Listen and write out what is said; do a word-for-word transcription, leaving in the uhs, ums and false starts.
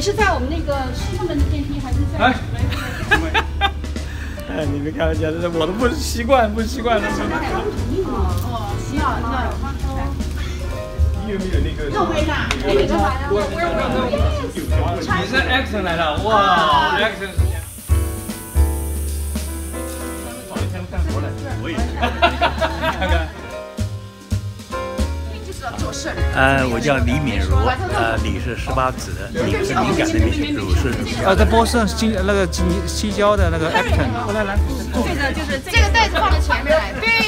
是在我们那个上面的电梯，还是在？哎， 哎，你们开玩笑，这我都不习惯，不习惯了。 哦，需要要。 你有没有那个？ 肉杯呢？你是 Action 来的，哇 ，Action。我也是，看看。 呃，我叫李敏如，呃，李是十八子，敏是敏感的敏，如是乳胶。呃， 在波士顿西那个西西郊的那个 Acton。来来， 这个就是这个袋子放在前面来。对。